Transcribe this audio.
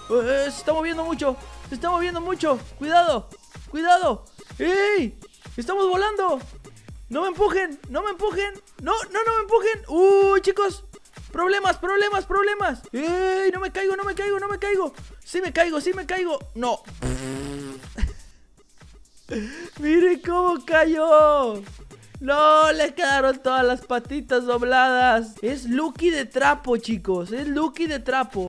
Se está moviendo mucho. Se está moviendo mucho. Cuidado. Cuidado. ¡Ey! ¡Estamos volando! ¡No me empujen! ¡No me empujen! ¡No, no, no me empujen! ¡Uy, chicos! ¡Problemas, problemas, problemas! ¡Ey! ¡No me caigo, no me caigo, no me caigo! ¡Sí me caigo, sí me caigo! ¡No! ¡Miren cómo cayó! ¡No! Le quedaron todas las patitas dobladas. Es Lucky de trapo, chicos. Es Lucky de trapo.